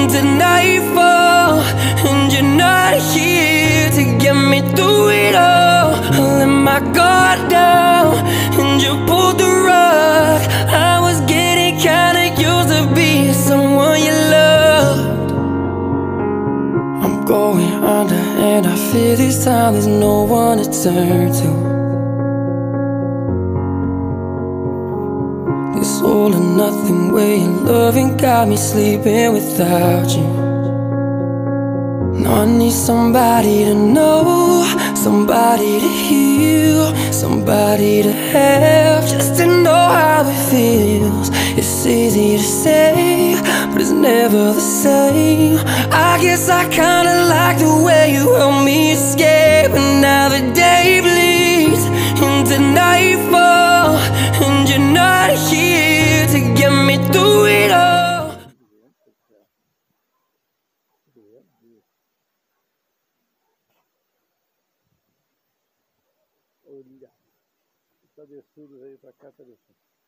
into nightfall, and you're not here to get me through it all. I let my guard down, and you pulled the rug. I was getting kinda used to being someone you loved. I'm going under, and I fear this time there's no one to turn to. This all or nothing way of loving got me sleeping without you. Now I need somebody to know, somebody to heal, somebody to have, just to know how it feels. It's easy to say, but it's never the same. I guess I kinda like the way you help me escape. And now the day bleeds into nightfall, and you're not here to get me through it all. Olha, está descido aí para cá, tá descido.